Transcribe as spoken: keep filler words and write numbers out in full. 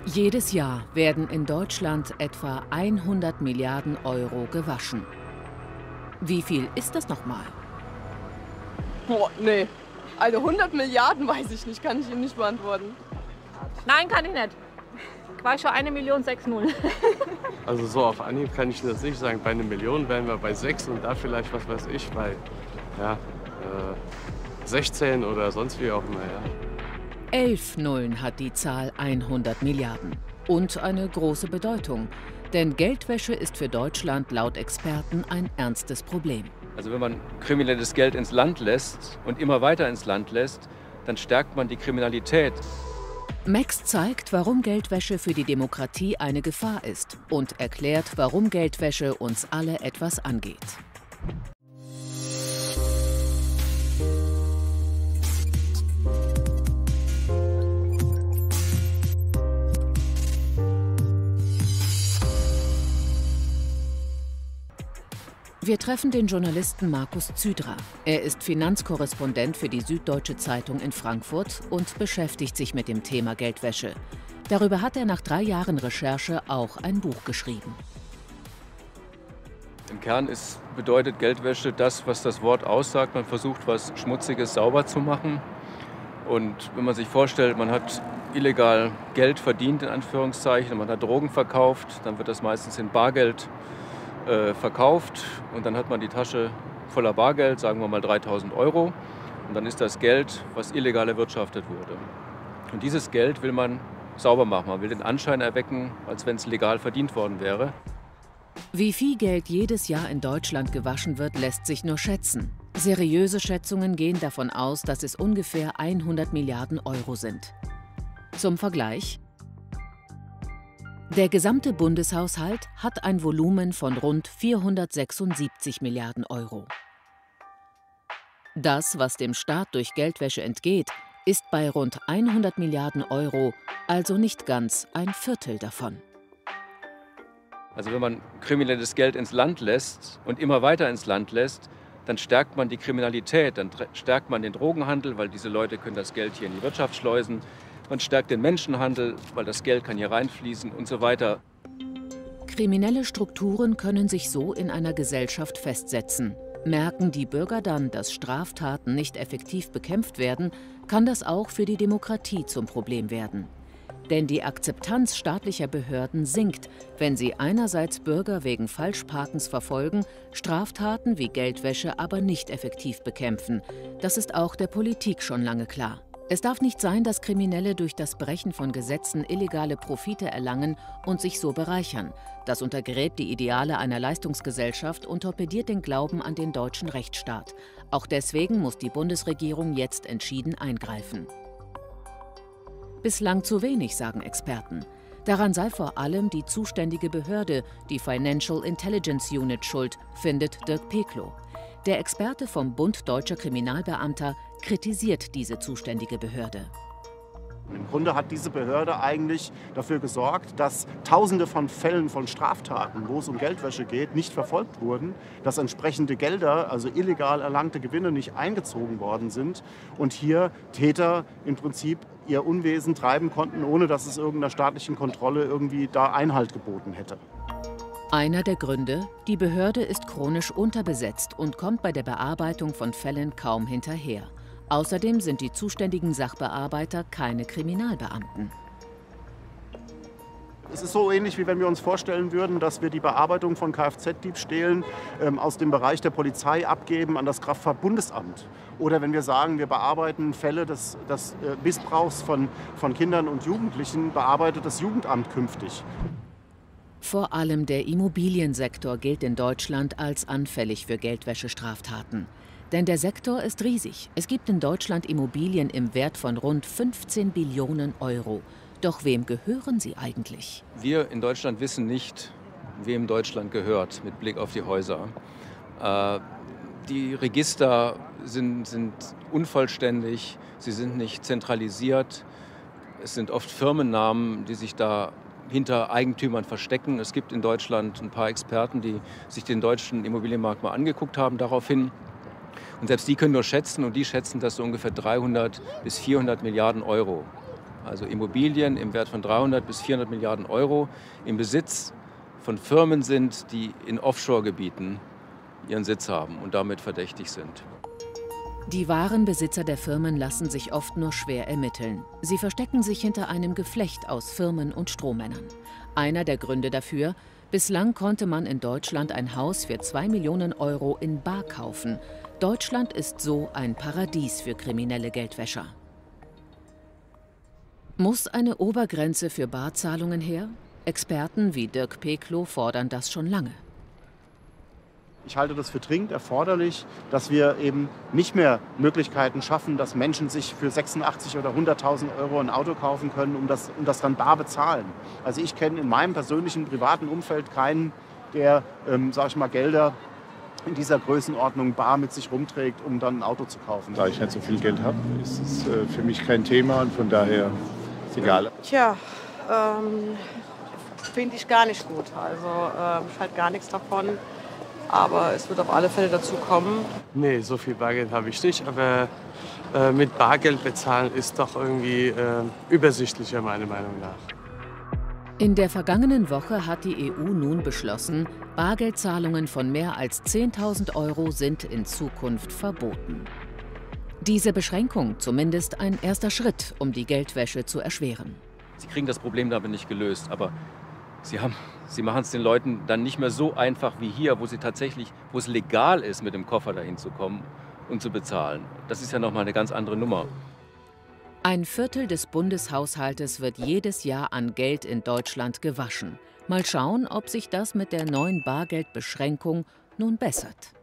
Jedes Jahr werden in Deutschland etwa hundert Milliarden Euro gewaschen. Wie viel ist das nochmal? Boah, nee. Also hundert Milliarden weiß ich nicht, kann ich Ihnen nicht beantworten. Nein, kann ich nicht. War schon eine Million sechs null. Also so auf Anhieb kann ich das nicht sagen. Bei einer Million wären wir bei sechs und da vielleicht, was weiß ich, bei ja, äh, sechzehn oder sonst wie auch immer. Ja. Elf Nullen hat die Zahl hundert Milliarden. Und eine große Bedeutung. Denn Geldwäsche ist für Deutschland laut Experten ein ernstes Problem. Also wenn man kriminelles Geld ins Land lässt und immer weiter ins Land lässt, dann stärkt man die Kriminalität. Max zeigt, warum Geldwäsche für die Demokratie eine Gefahr ist und erklärt, warum Geldwäsche uns alle etwas angeht. Wir treffen den Journalisten Markus Zydra. Er ist Finanzkorrespondent für die Süddeutsche Zeitung in Frankfurt und beschäftigt sich mit dem Thema Geldwäsche. Darüber hat er nach drei Jahren Recherche auch ein Buch geschrieben. Im Kern ist, bedeutet Geldwäsche das, was das Wort aussagt. Man versucht, was Schmutziges sauber zu machen. Und wenn man sich vorstellt, man hat illegal Geld verdient, in Anführungszeichen, man hat Drogen verkauft, dann wird das meistens in Bargeld äh, verkauft und dann hat man die Tasche voller Bargeld, sagen wir mal dreitausend Euro. Und dann ist das Geld, was illegal erwirtschaftet wurde. Und dieses Geld will man sauber machen. Man will den Anschein erwecken, als wenn es legal verdient worden wäre. Wie viel Geld jedes Jahr in Deutschland gewaschen wird, lässt sich nur schätzen. Seriöse Schätzungen gehen davon aus, dass es ungefähr hundert Milliarden Euro sind. Zum Vergleich: Der gesamte Bundeshaushalt hat ein Volumen von rund vierhundertsechsundsiebzig Milliarden Euro. Das, was dem Staat durch Geldwäsche entgeht, ist bei rund hundert Milliarden Euro, also nicht ganz ein Viertel davon. Also wenn man kriminelles Geld ins Land lässt und immer weiter ins Land lässt, dann stärkt man die Kriminalität, dann stärkt man den Drogenhandel, weil diese Leute können das Geld hier in die Wirtschaft schleusen. Man stärkt den Menschenhandel, weil das Geld kann hier reinfließen und so weiter. Kriminelle Strukturen können sich so in einer Gesellschaft festsetzen. Merken die Bürger dann, dass Straftaten nicht effektiv bekämpft werden, kann das auch für die Demokratie zum Problem werden. Denn die Akzeptanz staatlicher Behörden sinkt, wenn sie einerseits Bürger wegen Falschparkens verfolgen, Straftaten wie Geldwäsche aber nicht effektiv bekämpfen. Das ist auch der Politik schon lange klar. Es darf nicht sein, dass Kriminelle durch das Brechen von Gesetzen illegale Profite erlangen und sich so bereichern. Das untergräbt die Ideale einer Leistungsgesellschaft und torpediert den Glauben an den deutschen Rechtsstaat. Auch deswegen muss die Bundesregierung jetzt entschieden eingreifen. Bislang zu wenig, sagen Experten. Daran sei vor allem die zuständige Behörde, die Financial Intelligence Unit, schuld, findet Dirk Peklo. Der Experte vom Bund Deutscher Kriminalbeamter kritisiert diese zuständige Behörde. Im Grunde hat diese Behörde eigentlich dafür gesorgt, dass Tausende von Fällen von Straftaten, wo es um Geldwäsche geht, nicht verfolgt wurden, dass entsprechende Gelder, also illegal erlangte Gewinne, nicht eingezogen worden sind und hier Täter im Prinzip ihr Unwesen treiben konnten, ohne dass es irgendeiner staatlichen Kontrolle irgendwie da Einhalt geboten hätte. Einer der Gründe: Die Behörde ist chronisch unterbesetzt und kommt bei der Bearbeitung von Fällen kaum hinterher. Außerdem sind die zuständigen Sachbearbeiter keine Kriminalbeamten. Es ist so ähnlich, wie wenn wir uns vorstellen würden, dass wir die Bearbeitung von Kfz-Diebstählen ähm, aus dem Bereich der Polizei abgeben an das Kraftfahrtbundesamt. Oder wenn wir sagen, wir bearbeiten Fälle des, des äh, Missbrauchs von, von Kindern und Jugendlichen, bearbeitet das Jugendamt künftig. Vor allem der Immobiliensektor gilt in Deutschland als anfällig für Geldwäschestraftaten. Denn der Sektor ist riesig. Es gibt in Deutschland Immobilien im Wert von rund fünfzehn Billionen Euro. Doch wem gehören sie eigentlich? Wir in Deutschland wissen nicht, wem Deutschland gehört, mit Blick auf die Häuser. Äh, die Register sind, sind unvollständig, sie sind nicht zentralisiert. Es sind oft Firmennamen, die sich da hinter Eigentümern verstecken. Es gibt in Deutschland ein paar Experten, die sich den deutschen Immobilienmarkt mal angeguckt haben daraufhin. Und selbst die können nur schätzen, und die schätzen, dass so ungefähr dreihundert bis vierhundert Milliarden Euro also Immobilien im Wert von dreihundert bis vierhundert Milliarden Euro, im Besitz von Firmen sind, die in Offshore-Gebieten ihren Sitz haben und damit verdächtig sind. Die wahren Besitzer der Firmen lassen sich oft nur schwer ermitteln. Sie verstecken sich hinter einem Geflecht aus Firmen und Strohmännern. Einer der Gründe dafür: bislang konnte man in Deutschland ein Haus für zwei Millionen Euro in bar kaufen. Deutschland ist so ein Paradies für kriminelle Geldwäscher. Muss eine Obergrenze für Barzahlungen her? Experten wie Dirk Peklo fordern das schon lange. Ich halte das für dringend erforderlich, dass wir eben nicht mehr Möglichkeiten schaffen, dass Menschen sich für sechsundachtzig oder hunderttausend Euro ein Auto kaufen können, um das, um das dann bar bezahlen. Also ich kenne in meinem persönlichen privaten Umfeld keinen, der, ähm, sag ich mal, Gelder in dieser Größenordnung bar mit sich rumträgt, um dann ein Auto zu kaufen. Da ich nicht so viel Geld habe, ist es äh, für mich kein Thema und von daher ist es egal. Tja, ähm, finde ich gar nicht gut. Also ähm, ich halte gar nichts davon. Aber es wird auf alle Fälle dazu kommen. Nee, so viel Bargeld habe ich nicht. Aber äh, mit Bargeld bezahlen ist doch irgendwie äh, übersichtlicher, meiner Meinung nach. In der vergangenen Woche hat die E U nun beschlossen, Bargeldzahlungen von mehr als zehntausend Euro sind in Zukunft verboten. Diese Beschränkung zumindest ein erster Schritt, um die Geldwäsche zu erschweren. Sie kriegen das Problem damit nicht gelöst, aber Sie, haben, Sie machen es den Leuten dann nicht mehr so einfach wie hier, wo sie tatsächlich, wo es legal ist, mit dem Koffer dahin zu kommen und zu bezahlen. Das ist ja noch mal eine ganz andere Nummer. Ein Viertel des Bundeshaushaltes wird jedes Jahr an Geld in Deutschland gewaschen. Mal schauen, ob sich das mit der neuen Bargeldbeschränkung nun bessert.